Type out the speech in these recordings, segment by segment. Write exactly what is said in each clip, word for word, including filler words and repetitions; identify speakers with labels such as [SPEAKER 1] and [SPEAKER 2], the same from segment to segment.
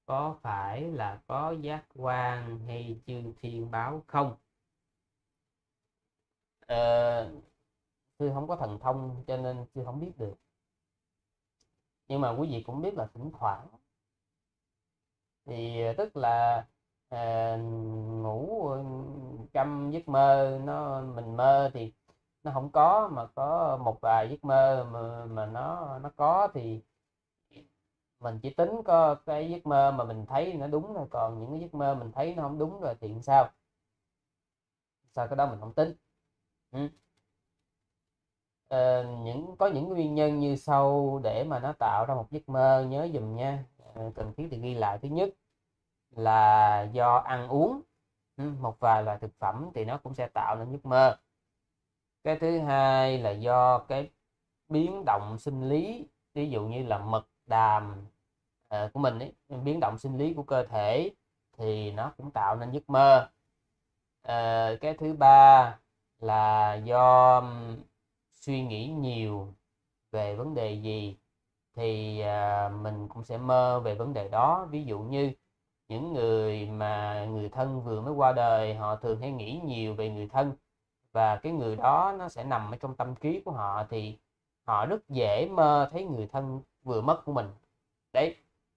[SPEAKER 1] có phải là có giác quan hay chư thiên báo không? Ờ, Sư không có thần thông cho nên sư không biết được. Nhưng mà quý vị cũng biết là thỉnh thoảng thì tức là ờ, ngủ ờ, trong giấc mơ, nó mình mơ thì nó không có, mà có một vài giấc mơ mà, mà nó nó có thì mình chỉ tính có cái giấc mơ mà mình thấy nó đúng thôi, còn những cái giấc mơ mình thấy nó không đúng rồi thì sao sao cái đó mình không tính. Ừ. Ờ, những có những nguyên nhân như sau để mà nó tạo ra một giấc mơ, nhớ dùm nha. Ờ, cần thiết thì ghi lại. Thứ nhất là do ăn uống. Ừ, một vài loại thực phẩm thì nó cũng sẽ tạo nên giấc mơ. Cái thứ hai là do cái biến động sinh lý, ví dụ như là mật đàm ờ, của mình ấy, biến động sinh lý của cơ thể thì nó cũng tạo nên giấc mơ. Ờ, cái thứ ba là do suy nghĩ nhiều về vấn đề gì thì à, mình cũng sẽ mơ về vấn đề đó. Ví dụ như những người mà người thân vừa mới qua đời, họ thường hay nghĩ nhiều về người thân, và cái người đó nó sẽ nằm ở trong tâm trí của họ, thì họ rất dễ mơ thấy người thân vừa mất của mình. Đấy.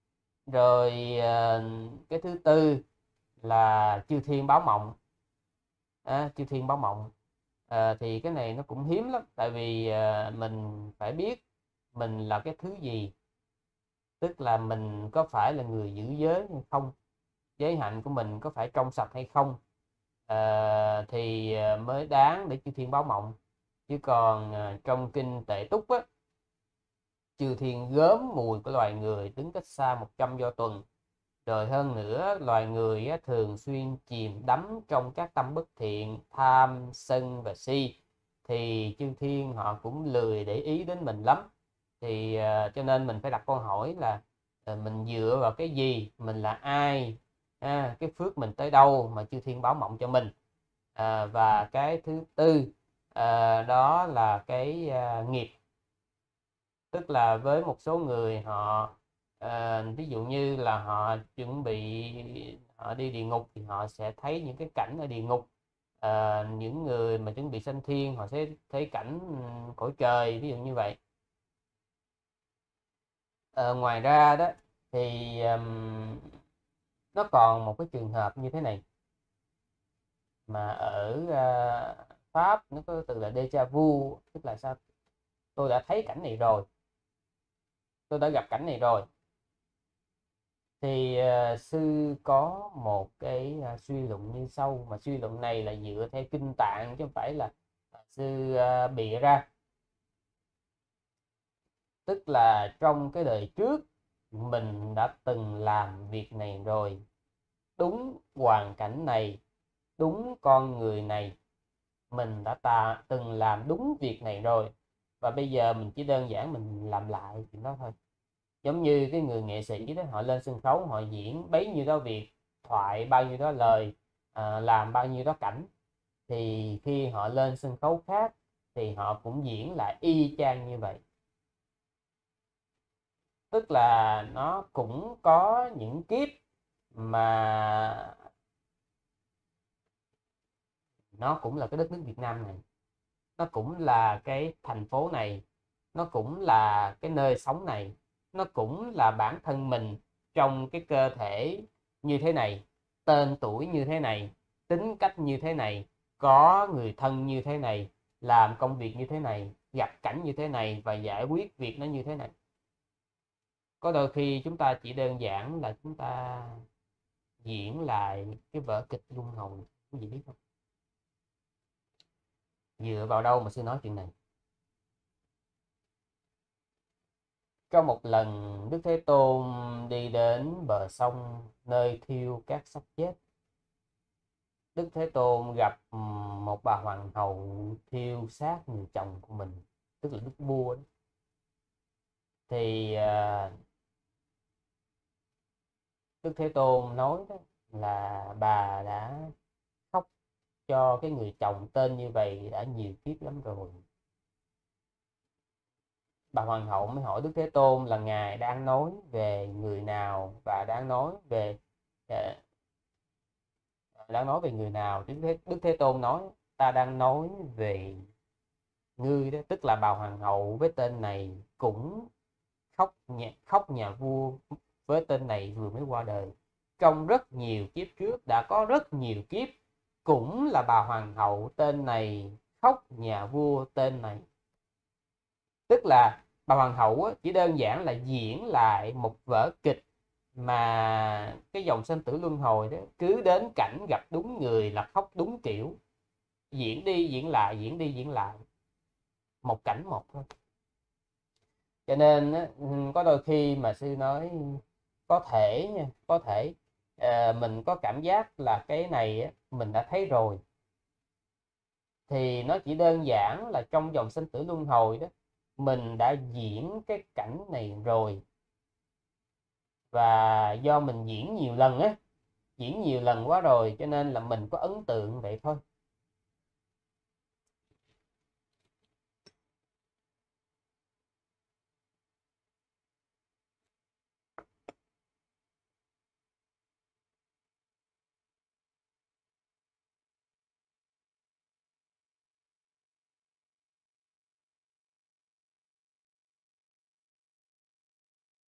[SPEAKER 1] Rồi à, cái thứ tư là chư thiên báo mộng. À, chư thiên báo mộng. À, thì cái này nó cũng hiếm lắm, tại vì à, mình phải biết mình là cái thứ gì, tức là mình có phải là người giữ giới hay không, giới hạnh của mình có phải trong sạch hay không, à, thì à, mới đáng để chư thiên báo mộng. Chứ còn à, trong kinh Tệ Túc á, chư thiên gớm mùi của loài người đứng cách xa một trăm do tuần. Rồi hơn nữa, loài người á, thường xuyên chìm đắm trong các tâm bất thiện, tham, sân và si, thì chư thiên họ cũng lười để ý đến mình lắm. Thì à, cho nên mình phải đặt câu hỏi là à, mình dựa vào cái gì, mình là ai, à, cái phước mình tới đâu mà chư thiên báo mộng cho mình. À, và cái thứ tư à, đó là cái à, nghiệp. Tức là với một số người họ à, ví dụ như là họ chuẩn bị họ đi địa ngục thì họ sẽ thấy những cái cảnh ở địa ngục. À, những người mà chuẩn bị sanh thiên họ sẽ thấy cảnh cõi trời, ví dụ như vậy. À, ngoài ra đó thì um, nó còn một cái trường hợp như thế này, mà ở à, Pháp nó có từ là déjà vu, tức là sao, tôi đã thấy cảnh này rồi, tôi đã gặp cảnh này rồi. Thì à, sư có một cái à, suy luận như sau, mà suy luận này là dựa theo kinh tạng chứ không phải là à, sư à, bịa ra. Tức là trong cái đời trước mình đã từng làm việc này rồi, đúng hoàn cảnh này, đúng con người này, mình đã ta từng làm đúng việc này rồi, và bây giờ mình chỉ đơn giản mình làm lại chuyện đó thôi. Giống như cái người nghệ sĩ đó, họ lên sân khấu họ diễn bấy nhiêu đó việc, thoại bao nhiêu đó lời, à, làm bao nhiêu đó cảnh, thì khi họ lên sân khấu khác thì họ cũng diễn lại y chang như vậy. Tức là nó cũng có những kiếp mà nó cũng là cái đất nước Việt Nam này, nó cũng là cái thành phố này, nó cũng là cái nơi sống này, nó cũng là bản thân mình trong cái cơ thể như thế này, tên tuổi như thế này, tính cách như thế này, có người thân như thế này, làm công việc như thế này, gặp cảnh như thế này và giải quyết việc nó như thế này. Có đôi khi chúng ta chỉ đơn giản là chúng ta diễn lại cái vở kịch luân hồi. Quý vị biết không? Dựa vào đâu mà sư nói chuyện này? Có một lần Đức Thế Tôn đi đến bờ sông nơi thiêu các xác chết. Đức Thế Tôn gặp một bà hoàng hậu thiêu xác người chồng của mình, tức là đức vua đó. Thì à, Đức Thế Tôn nói đó là bà đã khóc cho cái người chồng tên như vậy đã nhiều kiếp lắm rồi. bà hoàng hậu mới hỏi Đức Thế Tôn là ngài đang nói về người nào và đang nói về ờ, đang nói về người nào. Đức Thế, Đức Thế Tôn nói ta đang nói về ngươi đó, tức là bà hoàng hậu với tên này cũng khóc nhà, khóc nhà vua với tên này vừa mới qua đời. Trong rất nhiều kiếp trước đã có rất nhiều kiếp cũng là bà hoàng hậu tên này khóc nhà vua tên này. Tức là bà hoàng hậu chỉ đơn giản là diễn lại một vở kịch mà cái dòng sinh tử luân hồi đó, cứ đến cảnh gặp đúng người là khóc đúng kiểu, diễn đi diễn lại diễn đi diễn lại, một cảnh một thôi. Cho nên có đôi khi mà sư nói có thể nha, có thể uh, mình có cảm giác là cái này mình đã thấy rồi, thì nó chỉ đơn giản là trong dòng sinh tử luân hồi đó mình đã diễn cái cảnh này rồi, và do mình diễn nhiều lần á, diễn nhiều lần quá rồi cho nên là mình có ấn tượng vậy thôi.